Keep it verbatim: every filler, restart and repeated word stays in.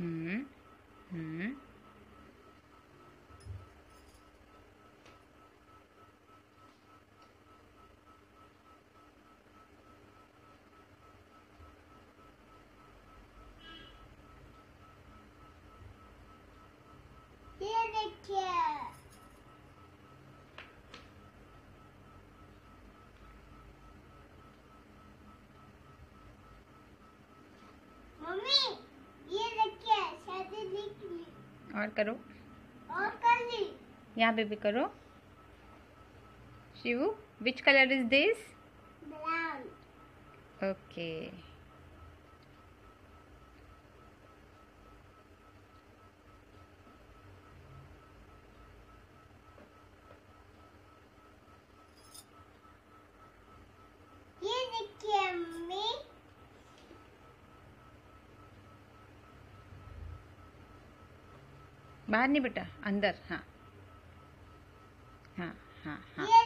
हम्म हम्म ये देखिए मम्मी, ये देखिए शादी लिख ली। और करो, और कर ली। यहाँ पे भी करो। Shivu, which colour is this? Brown. Okay. ये देखिए मम्मी, बाहर नहीं बेटा, अंदर। हाँ हाँ हाँ हाँ। ये